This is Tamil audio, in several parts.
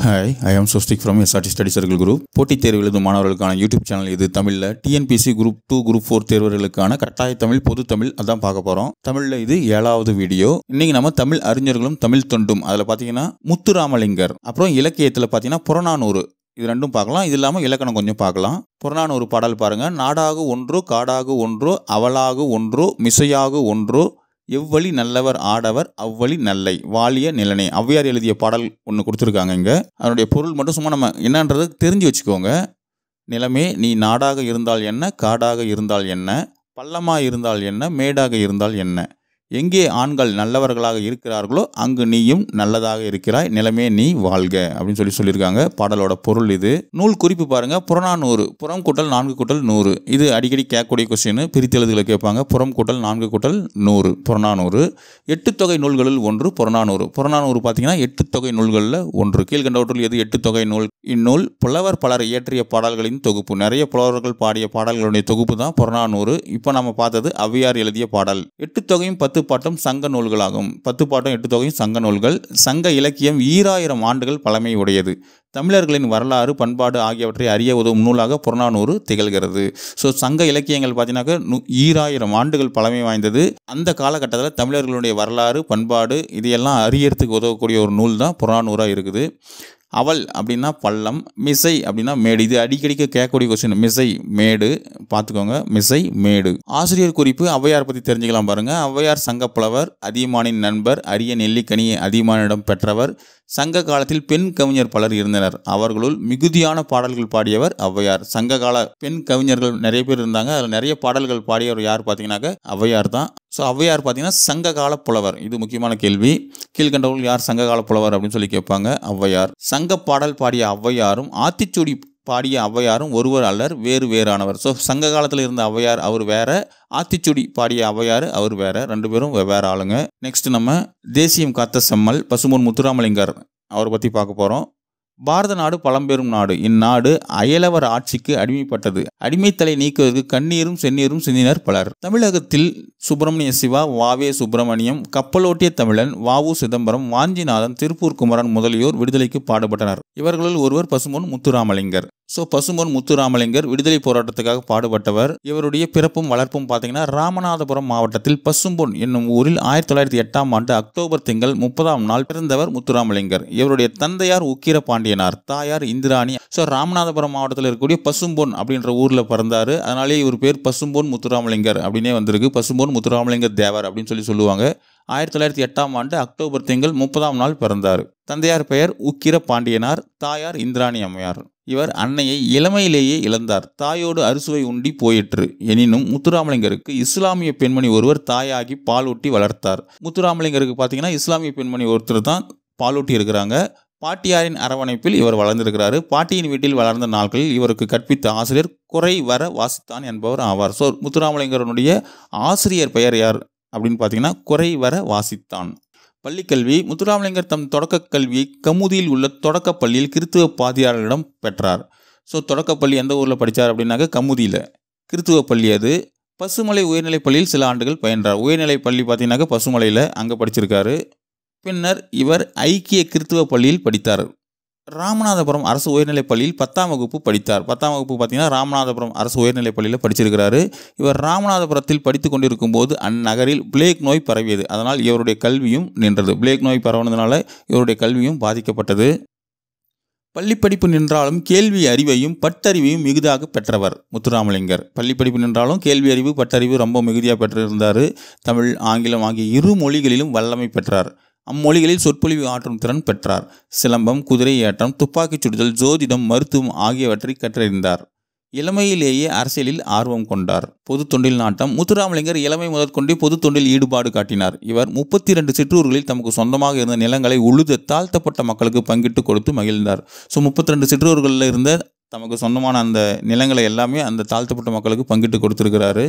Hi, I am Swastik from SRT Study Circle Group. போட்டித் தேர்வு எழுதும் மாணவர்களுக்கான யூடியூப் சேனல் இது. தமிழில் TNPSC Group 2, Group 4 தேர்வர்களுக்கான கட்டாய தமிழ், பொது தமிழ் அதான் பார்க்க போகிறோம். தமிழில் இது 7வது வீடியோ. இன்னைக்கு நம்ம தமிழ் அறிஞர்களும் தமிழ் தொண்டும் அதில் பார்த்தீங்கன்னா முத்துராமலிங்கர், அப்புறம் இலக்கியத்தில் பார்த்தீங்கன்னா புறநானூறு, இது ரெண்டும் பார்க்கலாம். இது இல்லாமல் இலக்கணம் கொஞ்சம் பார்க்கலாம். புறநானூறு பாடல் பாருங்கள். நாடாக ஒன்றோ காடாக ஒன்றோ அவளாக ஒன்றோ மிசையாக ஒன்றோ எவ்வழி நல்லவர் ஆடவர் அவ்வழி நல்லை வாலிய நிலனே. ஔவையார் எழுதிய பாடல் ஒன்று கொடுத்துருக்காங்க இங்கே. அதனுடைய பொருள் மட்டும் சும்மா நம்ம என்னன்றது தெரிஞ்சு வச்சுக்கோங்க. நிலமே நீ நாடாக இருந்தால் என்ன, காடாக இருந்தால் என்ன, பள்ளமாக இருந்தால் என்ன, மேடாக இருந்தால் என்ன, எங்கே ஆண்கள் நல்லவர்களாக இருக்கிறார்களோ அங்கு நீயும் நல்லதாக இருக்கிறாய், நிலமே நீ வாழ்க அப்படின்னு சொல்லியிருக்காங்க. பாடலோட பொருள் இது. நூல் குறிப்பு பாருங்க. புறநானூறு, புறம் கூட்டல் 4 கூட்டல் 100. இது அடிக்கடி கேட்கக்கூடிய கொஸ்டின், பிரித்தெழுதுகளை கேட்பாங்க. புறம் கூட்டல் 4 கூட்டல் 100 புறநானூறு. 8 தொகை நூல்களில் ஒன்று புறநானூறு. புறநானூறு பார்த்தீங்கன்னா 8 தொகை நூல்களில் ஒன்று. கீழ்கண்டவற்றுள் எது 8 தொகை நூல்? இந்நூல் புலவர் பலர் இயற்றிய பாடல்களின் தொகுப்பு. நிறைய புலவர்கள் பாடிய பாடல்களுடைய தொகுப்பு தான் புறநானூறு. இப்போ நம்ம பார்த்தது ஔவையார் எழுதிய பாடல். 8 தொகையும் 10 பாட்டும் சங்க நூல்களாகும். 10 பாட்டும் 8 தொகையும் சங்க நூல்கள். சங்க இலக்கியம் 2000 ஆண்டுகள் பழமை உடையது. தமிழர்களின் வரலாறு, பண்பாடு ஆகியவற்றை அறிய உதவும் நூலாக புறநானூறு திகழ்கிறது. ஸோ சங்க இலக்கியங்கள் பார்த்தீங்கன்னாக்க 2000 ஆண்டுகள் பழமை வாய்ந்தது. அந்த காலகட்டத்தில் தமிழர்களுடைய வரலாறு, பண்பாடு இதையெல்லாம் அறியறதுக்கு உதவக்கூடிய ஒரு நூல் தான் புறநானூறாக இருக்குது. அவள் அப்படின்னா பள்ளம், மிசை அப்படின்னா மேடு. இது அடிக்கடிக்க கேட்கக்கூடிய கொஸ்டின். மிசை மேடு பார்த்துக்கோங்க. மிசை மேடு. ஆசிரியர் குறிப்பு. ஔவையார் பற்றி தெரிஞ்சுக்கலாம் பாருங்க. ஔவையார் சங்கப்புலவர், அதியமானின் நண்பர், அரிய நெல்லிக்கனியை அதியமானிடம் பெற்றவர். சங்க காலத்தில் பெண் கவிஞர் பலர் இருந்தனர். அவர்களுள் மிகுதியான பாடல்கள் பாடியவர் ஔவையார். சங்க கால பெண் கவிஞர்கள் நிறைய பேர் இருந்தாங்க. அதில் நிறைய பாடல்கள் பாடியவர் யார் பார்த்தீங்கன்னாக்க ஔவையார் தான். ஸோ ஔவையார் பார்த்தீங்கன்னா சங்க கால புலவர். இது முக்கியமான கேள்வி. கீழ்கண்டவர்கள் யார் சங்க கால புலவர் அப்படின்னு சொல்லி கேட்பாங்க. ஔவையார். சங்க பாடல் பாடிய ஔவையாரும் ஆத்திச்சூடி பாடிய ஔவையாரும் ஒருவர் அல்லர், வேறு வேறானவர். ஸோ சங்க காலத்தில் இருந்த ஔவையார் அவர் வேற, ஆத்திச்சூடி பாடிய ஔவையார் அவர் வேற. 2 பேரும் வேற ஆளுங்க. நெக்ஸ்ட் நம்ம தேசியம் காத்த செம்மல் பசும்பொன் முத்துராமலிங்கர் அவரை பற்றி பார்க்க போகிறோம். பாரத நாடு பழம்பெரும் நாடு. இந்நாடு அயலவர் ஆட்சிக்கு அடிமைப்பட்டது. அடிமைத்தலை நீக்குவதற்கு கண்ணீரும் செந்நீரும் சிந்தினர் பலர். தமிழகத்தில் சுப்பிரமணிய சிவா, வாவே சுப்பிரமணியம், கப்பலோட்டிய தமிழன், வாவு சிதம்பரம், வாஞ்சிநாதன், திருப்பூர் குமரன் முதலியோர் விடுதலைக்கு பாடுபட்டனர். இவர்களுள் ஒருவர் பசும்பொன் முத்துராமலிங்கர். ஸோ பசும்பொன் முத்துராமலிங்கர் விடுதலை போராட்டத்துக்காக பாடுபட்டவர். இவருடைய பிறப்பும் வளர்ப்பும் பார்த்தீங்கன்னா ராமநாதபுரம் மாவட்டத்தில் பசும்பொன் என்னும் ஊரில் 1908ஆம் ஆண்டு அக்டோபர் திங்கள் 30ஆம் நாள் பிறந்தவர் முத்துராமலிங்கர். இவருடைய தந்தையார் உக்கிர பாண்டியனார், தாயார் இந்திராணி. ஸோ ராமநாதபுரம் மாவட்டத்தில் இருக்கக்கூடிய பசும்பொன் அப்படின்ற ஊரில் பிறந்தார். அதனாலே இவர் பேர் பசும்பொன் முத்துராமலிங்கர் அப்படின்னே வந்திருக்கு. பசும்பொன் முத்துராமலிங்கர் தேவர் அப்படின்னு சொல்லுவாங்க. 1908ஆம் ஆண்டு அக்டோபர் திங்கள் 30ஆம் நாள் பிறந்தார். தந்தையார் பெயர் உக்கிர பாண்டியனார், தாயார் இந்திராணி அம்மையார். இவர் அன்னையை இளமையிலேயே இழந்தார். தாயோடு அறுசுவை உண்டி போயிற்று. எனினும் முத்துராமலிங்கருக்கு இஸ்லாமிய பெண்மணி ஒருவர் தாயாகி பாலூட்டி வளர்த்தார். முத்துராமலிங்கருக்கு பார்த்தீங்கன்னா இஸ்லாமிய பெண்மணி ஒருத்தர் தான் பாலூட்டி இருக்கிறாங்க. பாட்டியாரின் அரவணைப்பில் இவர் வளர்ந்திருக்கிறாரு. பாட்டியின் வீட்டில் வளர்ந்த நாட்களில் இவருக்கு கற்பித்த ஆசிரியர் குறை வர வாசித்தான் என்பவர் ஆவார். ஸோ முத்துராமலிங்கருடைய ஆசிரியர் பெயர் யார் அப்படின்னு பார்த்தீங்கன்னா குறை வர வாசித்தான். பள்ளிக்கல்வி. முத்துராமலிங்கர் தம் தொடக்க கல்வியை கமுதியில் உள்ள தொடக்கப்பள்ளியில் கிறித்துவ பாதிரியாரிடம் பெற்றார். ஸோ தொடக்கப்பள்ளி எந்த ஊரில் படித்தார் அப்படின்னாக்க கமுதியில். கிறித்துவ பள்ளி அது. பசுமலை உயர்நிலைப் பள்ளியில் சில ஆண்டுகள் பயின்றார். உயர்நிலைப் பள்ளி பார்த்தீங்கன்னாக்க பசுமலையில் அங்கே படிச்சிருக்காரு. பின்னர் இவர் ஐக்கிய கிறித்துவ பள்ளியில் படித்தார். ராமநாதபுரம் அரசு உயர்நிலைப் பள்ளியில் 10ஆம் வகுப்பு படித்தார். 10ஆம் வகுப்பு பார்த்தீங்கன்னா ராமநாதபுரம் அரசு உயர்நிலைப் பள்ளியில் படிச்சிருக்கிறாரு. இவர் ராமநாதபுரத்தில் படித்து கொண்டிருக்கும் போது அந்நகரில் பிளேக் நோய் பரவியது. அதனால் இவருடைய கல்வியும் நின்றது. பிளேக் நோய் பரவுனதுனால இவருடைய கல்வியும் பாதிக்கப்பட்டது. பள்ளிப்படிப்பு நின்றாலும் கேள்வி அறிவையும் பட்டறிவையும் மிகுதியாக பெற்றவர் முத்துராமலிங்கர். பள்ளிப்படிப்பு நின்றாலும் கேள்வி அறிவு, பட்டறிவு ரொம்ப மிகுதியாக பெற்றிருந்தார். தமிழ், ஆங்கிலம் ஆகிய 2 மொழிகளிலும் வல்லமை பெற்றார். அம்மொழிகளில் சொற்பொழிவு ஆற்றும் திறன் பெற்றார். சிலம்பம், குதிரை ஏற்றம், துப்பாக்கிச் சுடுதல், ஜோதிடம், மருத்துவம் ஆகியவற்றை கற்றறிந்தார். இளமையிலேயே அரசியலில் ஆர்வம் கொண்டார். பொது தொண்டில் நாட்டம். முத்துராமலிங்கர் இளமை முதற்கொண்டே பொது தொண்டில் ஈடுபாடு காட்டினார். இவர் 32 சிற்றூர்களில் தமக்கு சொந்தமாக இருந்த நிலங்களை உழுது தாழ்த்தப்பட்ட மக்களுக்கு பங்கிட்டு கொடுத்து மகிழ்ந்தார். ஸோ 32 சிற்றூர்களில் இருந்த தமக்கு சொந்தமான அந்த நிலங்களை எல்லாமே அந்த தாழ்த்தப்பட்ட மக்களுக்கு பங்கிட்டு கொடுத்துருக்கிறாரு.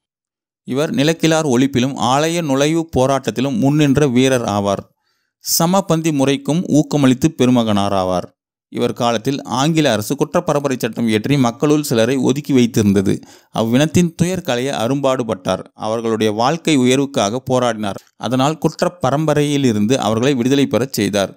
இவர் நிலக்கிழார் ஒழிப்பிலும் ஆலய நுழைவு போராட்டத்திலும் முன்னின்ற வீரர் ஆவார். சமபந்தி முறைக்கும் ஊக்கமளித்து பெருமகனார் ஆவார். இவர் காலத்தில் ஆங்கில அரசு குற்றப்பரம்பரை சட்டம் இயற்றி மக்களுள் சிலரை ஒதுக்கி வைத்திருந்தது. அவ்வினத்தின் துயர் களைய அரும்பாடுபட்டார். அவர்களுடைய வாழ்க்கை உயர்வுக்காக போராடினார். அதனால் குற்றப்பரம்பரையிலிருந்து அவர்களை விடுதலை பெறச் செய்தார்.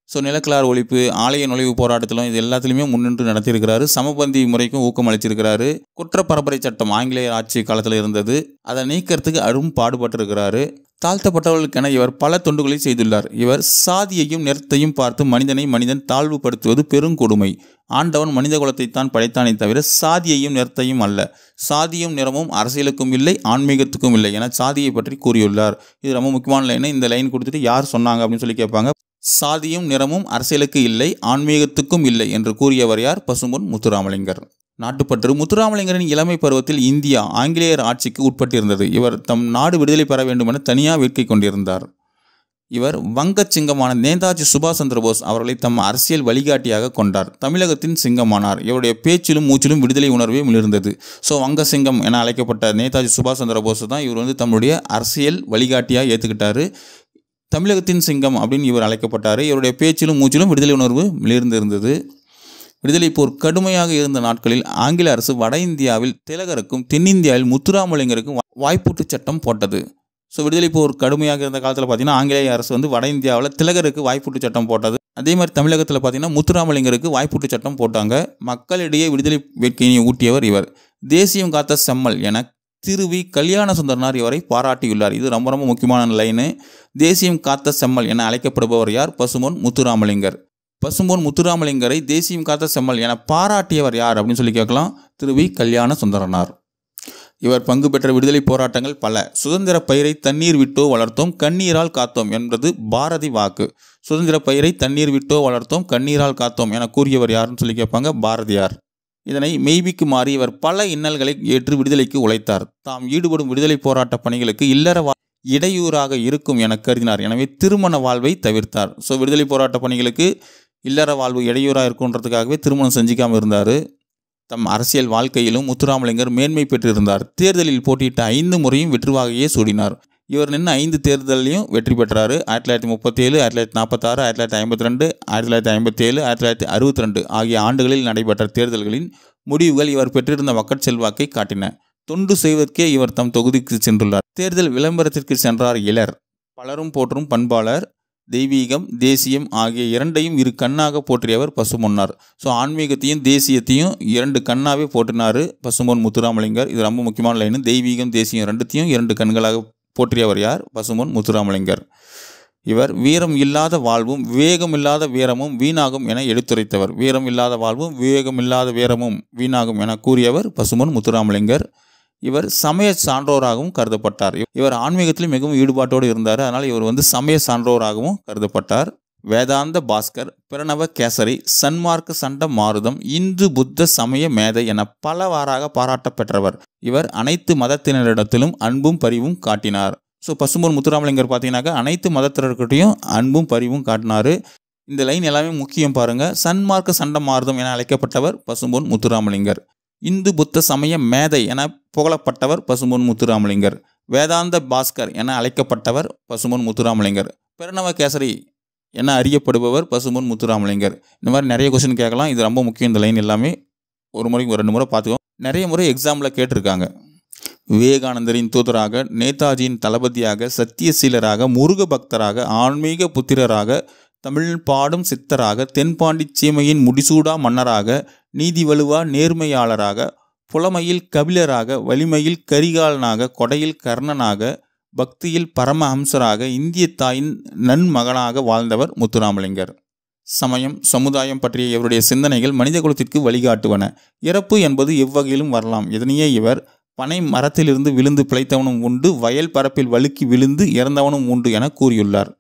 ஸோ நிலக்கிழார் ஒழிப்பு, ஆலய நுழைவு போராட்டத்திலும் இது எல்லாத்துலேயுமே முன்னின்று நடத்தியிருக்கிறாரு. சமபந்தி முறைக்கும் ஊக்கம் அளிச்சிருக்கிறாரு. குற்றப்பரம்பரை சட்டம் ஆங்கிலேயர் ஆட்சி காலத்தில் இருந்தது, அதை நீக்கிறதுக்கு அரும் பாடுபட்டிருக்கிறாரு. தாழ்த்தப்பட்டவர்களுக்கென இவர் பல தொண்டுகளை செய்துள்ளார். இவர் சாதியையும் நிறத்தையும் பார்த்து மனிதன் தாழ்வுபடுத்துவது பெருங்கொடுமை. ஆண்டவன் மனித குலத்தைத்தான் படைத்தானே தவிர சாதியையும் நிறத்தையும் அல்ல. சாதியும் நிறமும் அரசியலுக்கும் இல்லை, ஆன்மீகத்துக்கும் இல்லை என சாதியை பற்றி கூறியுள்ளார். இது ரொம்ப முக்கியமான லைன். இந்த லைன் கொடுத்துட்டு யார் சொன்னாங்க அப்படின்னு சொல்லி கேட்பாங்க. சாதியும் நிறமும் அரசியலுக்கு இல்லை, ஆன்மீகத்துக்கும் இல்லை என்று கூறியவர் யார்? பசும்பொன் முத்துராமலிங்கர். நாட்டுப்பற்று. முத்துராமலிங்கரின் இளமை பருவத்தில் இந்தியா ஆங்கிலேயர் ஆட்சிக்கு உட்பட்டிருந்தது. இவர் தம் நாடு விடுதலை பெற வேண்டுமென தனியாக வேட்கை கொண்டிருந்தார். இவர் வங்கச் சிங்கமான நேதாஜி சுபாஷ் சந்திர போஸ் அவர்களை தம் அரசியல் வழிகாட்டியாக கொண்டார். தமிழகத்தின் சிங்கமானார். இவருடைய பேச்சிலும் மூச்சிலும் விடுதலை உணர்வே மிளிர்ந்தது. ஸோ வங்க சிங்கம் என அழைக்கப்பட்ட நேதாஜி சுபாஷ் சந்திர போஸ் தான் இவர் தம்முடைய அரசியல் வழிகாட்டியாக ஏற்றுக்கிட்டாரு. தமிழகத்தின் சிங்கம் அப்படின்னு இவர் அழைக்கப்பட்டார். இவருடைய பேச்சிலும் மூச்சிலும் விடுதலை உணர்வு மிளிர்ந்திருந்தது. விடுதலை போர் கடுமையாக இருந்த நாட்களில் ஆங்கில அரசு வட இந்தியாவில் திலகருக்கும் தென்னிந்தியாவில் முத்துராமலிங்கருக்கும் வாய்ப்பூட்டு சட்டம் போட்டது. ஸோ விடுதலை போர் கடுமையாக இருந்த காலத்தில் பார்த்தீங்கன்னா ஆங்கிலேய அரசு வட இந்தியாவில் திலகருக்கு வாய்ப்பூட்டு சட்டம் போட்டது. அதே மாதிரி தமிழகத்தில் பார்த்தீங்கன்னா முத்துராமலிங்கருக்கு வாய்ப்பூட்டு சட்டம் போட்டாங்க. மக்களிடையே விடுதலை வேட்கையை ஊட்டியவர் இவர். தேசியம் காத்த செம்மல் என திருவி கல்யாண சுந்தரனார் இவரை பாராட்டியுள்ளார். இது ரொம்ப ரொம்ப முக்கியமான லைனு. தேசியம் காத்த செம்மல் என அழைக்கப்படுபவர் யார்? பசும்பொன் முத்துராமலிங்கர். பசும்பொன் முத்துராமலிங்கரை தேசியம் காத்த செம்மல் என பாராட்டியவர் யார் அப்படின்னு சொல்லி கேட்கலாம். திருவி கல்யாண சுந்தரனார். இவர் பங்கு பெற்ற விடுதலை போராட்டங்கள் பல. சுதந்திர பயிரை தண்ணீர் விட்டோ வளர்த்தோம், கண்ணீரால் காத்தோம் என்பது பாரதி வாக்கு. சுதந்திர பயிரை தண்ணீர் விட்டோ வளர்த்தோம், கண்ணீரால் காத்தோம் என கூறியவர் யாருன்னு சொல்லி கேட்பாங்க. பாரதியார். இதனை மெய்பிக்கு மாறி இவர் பல இன்னல்களை ஏற்று விடுதலைக்கு உழைத்தார். தாம் ஈடுபடும் விடுதலை போராட்ட பணிகளுக்கு இல்லற இடையூறாக இருக்கும் என கருதினார். எனவே திருமண வாழ்வை தவிர்த்தார். ஸோ விடுதலை போராட்ட பணிகளுக்கு இல்லற வாழ்வு இடையூறாக இருக்குன்றதுக்காகவே திருமணம் செஞ்சிக்காமல் இருந்தார். தம் அரசியல் வாழ்க்கையிலும் முத்துராமலிங்கர் மேன்மை பெற்றிருந்தார். தேர்தலில் போட்டியிட்ட 5 முறையும் வெற்றிவாகையே சூடினார். இவர் நின்று 5 தேர்தலையும் வெற்றி பெற்றார். 1937, 1946, 1952, 1957, 1962 ஆகிய ஆண்டுகளில் நடைபெற்ற தேர்தல்களின் முடிவுகள் இவர் பெற்றிருந்த மக்கள் செல்வாக்கை காட்டின. தொண்டு செய்வதற்கே இவர் தம் தொகுதிக்கு சென்றுள்ளார். தேர்தல் விளம்பரத்திற்கு சென்றார் இலர். பலரும் போற்றும் பண்பாளர். தெய்வீகம், தேசியம் ஆகிய இரண்டையும் இரு கண்ணாக போற்றியவர் பசும்பொன்னார். ஸோ ஆன்மீகத்தையும் தேசியத்தையும் 2 கண்ணாவே போற்றினார் பசும்பொன் முத்துராமலிங்கர். இது ரொம்ப முக்கியமான லைனு. தெய்வீகம், தேசியம் ரெண்டுத்தையும் 2 கண்களாக போற்றியவர் யார்? பசும்பொன் முத்துராமலிங்கர். இவர் வீரம் இல்லாத வாழ்வும் வேகம் இல்லாத வீரமும் வீணாகும் என எடுத்துரைத்தவர். வீரம் இல்லாத வாழ்வும் வேகம் இல்லாத வீரமும் வீணாகும் என கூறியவர் பசும்பொன் முத்துராமலிங்கர். இவர் சமய சான்றோராகவும் கருதப்பட்டார். இவர் ஆன்மீகத்தில் மிகவும் ஈடுபாட்டோடு இருந்தார். அதனால் இவர் சமய சான்றோராகவும் கருதப்பட்டார். வேதாந்த பாஸ்கர், பிரணவ கேசரி, சன்மார்க்க சண்ட மாருதம், இந்து புத்த சமய மேதை என பலவாறாக பாராட்ட பெற்றவர். இவர் அனைத்து மதத்தினரிடத்திலும் அன்பும் பரிவும் காட்டினார். ஸோ பசும்பொன் முத்துராமலிங்கர் பார்த்தீங்கன்னாக்கா அனைத்து மதத்தினர்கிட்டையும் அன்பும் பரிவும் காட்டினார். இந்த லைன் எல்லாமே முக்கியம் பாருங்கள். சன்மார்க்க சண்ட மாருதம் என அழைக்கப்பட்டவர் பசும்பொன் முத்துராமலிங்கர். இந்து புத்த சமய மேதை என புகழப்பட்டவர் பசும்பொன் முத்துராமலிங்கர். வேதாந்த பாஸ்கர் என அழைக்கப்பட்டவர் பசும்பொன் முத்துராமலிங்கர். பிரணவ கேசரி என அறியப்படுபவர் பசும்பொன் முத்துராமலிங்கர். இந்த மாதிரி நிறைய கொஸ்டின் கேட்கலாம். இது ரொம்ப முக்கியம். இந்த லைன் எல்லாமே ஒரு முறைக்கு 2 முறை பார்த்துக்கோம். நிறைய முறை எக்ஸாமில் கேட்டிருக்காங்க. விவேகானந்தரின் தூதராக, நேதாஜியின் தளபதியாக, சத்தியசீலராக, முருக பக்தராக, ஆன்மீக புத்திரராக, தமிழ் பாடும் சித்தராக, தென்பாண்டி சீமையின் முடிசூடா மன்னராக, நீதி வலுவா நேர்மையாளராக, புலமையில் கபிலராக, வலிமையில் கரிகாலனாக, கொடையில் கர்ணனாக, பக்தியில் பரமஹம்சராக, இந்திய தாயின் நன்மகனாக வாழ்ந்தவர் முத்துராமலிங்கர். சமயம், சமுதாயம் பற்றிய இவருடைய சிந்தனைகள் மனித குலத்திற்கு வழிகாட்டுவன. இறப்பு என்பது எவ்வகையிலும் வரலாம். இதனையே இவர் பனை மரத்திலிருந்து விழுந்து பிழைத்தவனும் உண்டு, வயல் பரப்பில் வழுக்கி விழுந்து இறந்தவனும் உண்டு என கூறியுள்ளார்.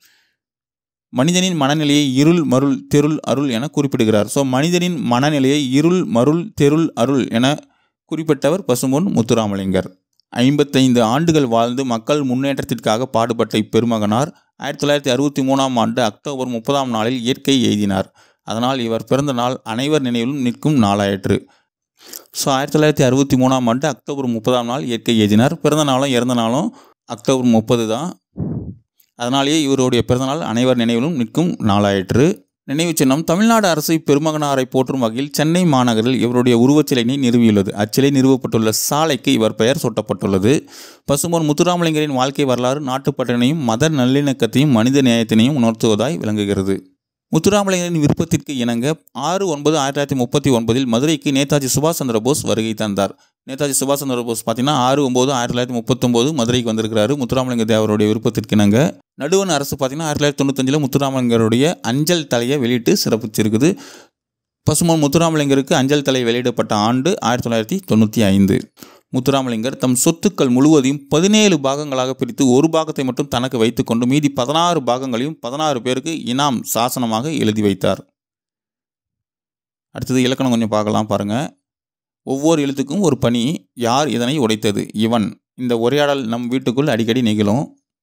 மனிதனின் மனநிலையை இருள் மருள் தெருள் அருள் என குறிப்பிடுகிறார். ஸோ மனிதனின் மனநிலையை இருள் மருள் தெருள் அருள் என குறிப்பிட்டவர் பசும்பொன் முத்துராமலிங்கர். 55 ஆண்டுகள் வாழ்ந்து மக்கள் முன்னேற்றத்திற்காக பாடுபட்ட இப்பெருமகனார் 1963ஆம் ஆண்டு அக்டோபர் 30ஆம் நாளில் இயற்கை எய்தினார். அதனால் இவர் பிறந்த நாள் அனைவர் நினைவிலும் நிற்கும் நாளாயிற்று. ஸோ 1963ஆம் ஆண்டு அக்டோபர் 30ஆம் நாள் இயற்கை எய்தினார். பிறந்த நாளும் இறந்த நாளும் அக்டோபர் 30 தான். அதனாலேயே இவருடைய பிறந்தநாள் அனைவர் நினைவிலும் நிற்கும் நாளாயிற்று. நினைவு சின்னம். தமிழ்நாடு அரசு பெருமகனாரை போற்றும் வகையில் சென்னை மாநகரில் இவருடைய உருவச்சிலையினை நிறுவியுள்ளது. அச்சிலை நிறுவப்பட்டுள்ள சாலைக்கு இவர் பெயர் சூட்டப்பட்டுள்ளது. பசும்பொன் முத்துராமலிங்கரின் வாழ்க்கை வரலாறு நாட்டுப்பற்றினையும் மத நல்லிணக்கத்தையும் மனித நேயத்தினையும் உணர்த்துவதாய் விளங்குகிறது. முத்துராமலிங்கரின் விருப்பத்திற்கு இணங்க 6/9/1939 மதுரைக்கு நேதாஜி சுபாஷ் சந்திர போஸ் வருகை தந்தார். நேதாஜி சுபாஷ் சந்திர போஸ் பார்த்தீங்கன்னா 6/9/1939 மதுரைக்கு வந்திருக்கிறாரு. முத்துராமலிங்க தேவருடைய விருப்பத்திற்கு இணங்க. நடுவண் அரசு பார்த்தீங்கன்னா 1995 முத்துராமலிங்கருடைய அஞ்சல் தலையை வெளியிட்டு சிறப்பிச்சிருக்குது. பசுமன் முத்துராமலிங்கருக்கு அஞ்சல் தலை வெளியிடப்பட்ட ஆண்டு 1995. முத்துராமலிங்கர் தம் சொத்துக்கள் முழுவதையும் 17 பாகங்களாக பிரித்து ஒரு பாகத்தை மட்டும் தனக்கு வைத்துக்கொண்டு மீதி 16 பாகங்களையும் 16 பேருக்கு இனாம் சாசனமாக எழுதி வைத்தார். அடுத்தது இலக்கணம் கொஞ்சம் பார்க்கலாம் பாருங்க. ஒவ்வொரு எழுத்துக்கும் ஒரு பணி. யார் இதனை உடைத்தது? இவன். இந்த உரையாடல் நம் வீட்டுக்குள் அடிக்கடி நிகழும்.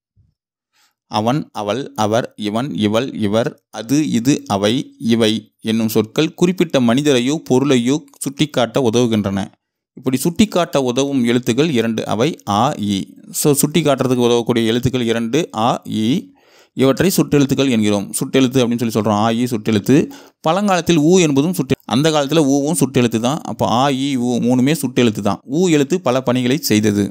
அவன், அவள், அவர், இவன், இவள், இவர், அது, இது, அவை, இவை என்னும் சொற்கள் குறிப்பிட்ட மனிதரையோ பொருளையோ சுட்டிக்காட்ட உதவுகின்றன. இப்படி சுட்டிக்காட்ட உதவும் எழுத்துக்கள் 2. அவை ஆ இ. ஸோ சுட்டி காட்டுறதுக்கு உதவக்கூடிய எழுத்துக்கள் 2 ஆ இ. இவற்றை சுட்டெழுத்துக்கள் என்கிறோம். சுட்டெழுத்து அப்படின்னு சொல்லி சொல்கிறோம். ஆ இ சுட்டெழுத்து. பழங்காலத்தில் ஊ என்பதும் அந்த காலத்தில் ஊவும் சுட்டெழுத்து தான். அப்போ ஆ இ ஊ 3மே சுட்டெழுத்து தான். ஊ எழுத்து பல பணிகளை செய்தது.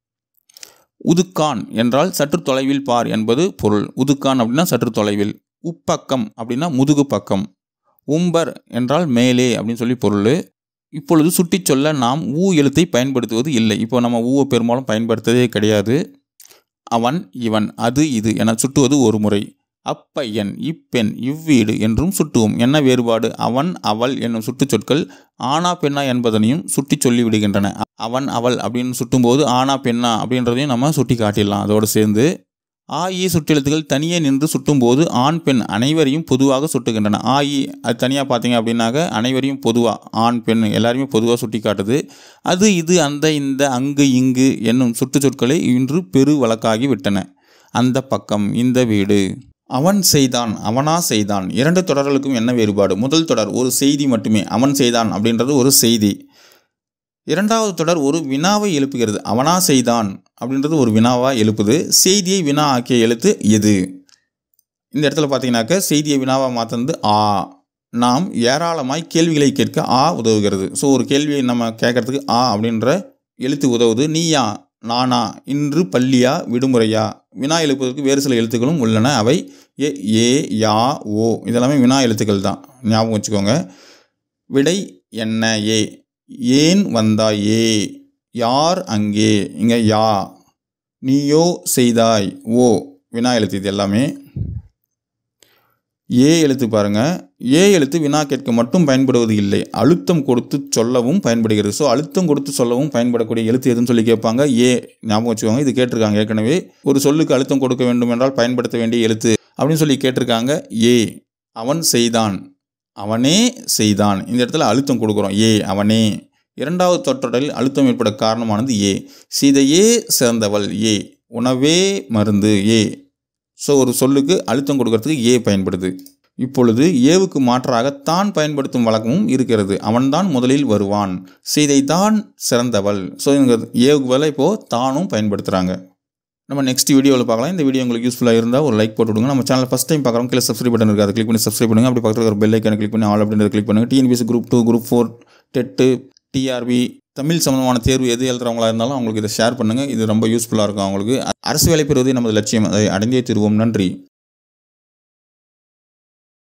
உதுக்கான் என்றால் சற்று தொலைவில் பார் என்பது பொருள். உதுக்கான் அப்படின்னா சற்று தொலைவில். உப்பக்கம் அப்படின்னா முதுகு பக்கம். உம்பர் என்றால் மேலே அப்படின்னு சொல்லி பொருள். இப்பொழுது சுட்டி சொல்ல நாம் ஊ எழுத்தை பயன்படுத்துவது இல்லை. இப்போ நம்ம ஊவை பெரும்பாலும் பயன்படுத்துவதே கிடையாது. அவன், இவன், அது, இது என சுட்டுவது ஒரு முறை. அப்பையன், இப்பெண், இவ்வீடு என்றும் சுட்டுவோம். என்ன வேறுபாடு? அவன், அவள் என்னும் சுட்டு சொற்கள் ஆனா பெண்ணா என்பதனையும் சுட்டி சொல்லி விடுகின்றன. அவன், அவள் அப்படின்னு சுட்டும்போது ஆனா பெண்ணா அப்படின்றதையும் நம்ம சுட்டி காட்டிடலாம். அதோடு சேர்ந்து ஆ இ சுட்டெழுத்துக்கள் தனியே நின்று சுட்டும்போது ஆண் பெண் அனைவரையும் பொதுவாக சுட்டுகின்றன. ஆ இ அது தனியாக பார்த்தீங்க அப்படின்னாக்க அனைவரையும் பொதுவாக ஆண் பெண் எல்லாரையுமே பொதுவாக சுட்டி காட்டுது. அது, இது, அந்த, இந்த, அங்கு, இங்கு என்னும் சுட்டு சொற்களை இன்று பெரு வழக்காகி விட்டன. அந்த பக்கம், இந்த வீடு. அவன் செய்தான், அவனா செய்தான். 2 தொடர்களுக்கும் என்ன வேறுபாடு? முதல் தொடர் ஒரு செய்தி மட்டுமே. அவன் செய்தான் அப்படின்றது ஒரு செய்தி. 2வது தொடர் ஒரு வினாவை எழுப்புகிறது. அவனா செய்தான் அப்படின்றது ஒரு வினாவாக எழுப்புது. செய்தியை வினா ஆக்கிய எழுத்து எது? இந்த இடத்துல பார்த்தீங்கன்னாக்க செய்தியை வினாவாக மாற்றினது ஆ. நாம் ஏராளமாய் கேள்விகளை கேட்க ஆ உதவுகிறது. ஸோ ஒரு கேள்வியை நம்ம கேட்கறதுக்கு ஆ அப்படின்ற எழுத்து உதவுது. நீயா, நானா, இன்று பள்ளியா, விடுமுறையா. வினா எழுப்புவதற்கு வேறு சில எழுத்துக்களும் உள்ளன. அவை ஏ, யா, ஓ இதெல்லாமே வினா எழுத்துக்கள் தான். ஞாபகம் வச்சுக்கோங்க. விடை என்ன? ஏ. ஏன் வந்தாய்? ஏ. யார் அங்கே? இங்கே யா. நீயோ செய்தாய்? ஓ வினா எழுத்து. இது எல்லாமே ஏ எழுத்து பாருங்க. ஏ எழுத்து வினா கேட்க மட்டும் பயன்படுவது இல்லை, அழுத்தம் கொடுத்து சொல்லவும் பயன்படுகிறது. ஸோ அழுத்தம் கொடுத்து சொல்லவும் பயன்படக்கூடிய எழுத்து எதுன்னு சொல்லி கேட்பாங்க. ஏ ஞாபகம் வச்சுக்கோங்க. இது கேட்டிருக்காங்க ஏற்கனவே. ஒரு சொல்லுக்கு அழுத்தம் கொடுக்க வேண்டும் என்றால் பயன்படுத்த வேண்டிய எழுத்து அப்படின்னு சொல்லி கேட்டிருக்காங்க. ஏ. அவன் செய்தான், அவனே செய்தான். இந்த இடத்துல அழுத்தம் கொடுக்குறோம். ஏ அவனே. 2வது தொடரில் அழுத்தம் ஏற்பட காரணமானது ஏ. சீதையே சிறந்தவள். ஏ. உணவே மருந்து. ஏ. ஸோ ஒரு சொல்லுக்கு அழுத்தம் கொடுக்கறதுக்கு ஏ பயன்படுது. இப்பொழுது ஏவுக்கு மாற்றாக தான் பயன்படுத்தும் வழக்கமும் இருக்கிறது. அவன்தான் முதலில் வருவான். சீதை தான் சிறந்தவள். ஸோ இவங்க ஏவுக்கு பதிலாக இப்போது தானும் பயன்படுத்துகிறாங்க. நம்ம நெக்ஸ்ட் வீடியோவில் பார்க்கலாம். இந்த வீடியோ உங்களுக்கு யூஸ்ஃபுல்லாக இருந்தால் ஒரு லைக் போட்டு விடுங்க. நம்ம சேனல் ஃபஸ்ட் டைம் பார்க்குறோம். கீழே சப்ஸ்கிரைப் பட்டன் இருக்குது, அதை கிளிக் பண்ணி சப்ஸ்கிரைப் பண்ணுங்கள். அப்படி பக்கத்தில் ஒரு பெல் ஐக்கானை கிளிக் பண்ணி ஆல் அப்படின்றத கிளிக் பண்ணுங்கள். TNPSC Group 2, Group 4, TET, TRB Tamil சம்பந்தமான தேர்வு எது எழுதுறவங்களா இருந்தாலும் அவங்களுக்கு இதை ஷேர் பண்ணுங்கள். இது ரொம்ப யூஸ்ஃபுல்லாக இருக்கும் அவங்களுக்கு. அரசு வேலை பெறுவதே நமது லட்சியம். அதை அடைந்தே தீர்வோம். நன்றி.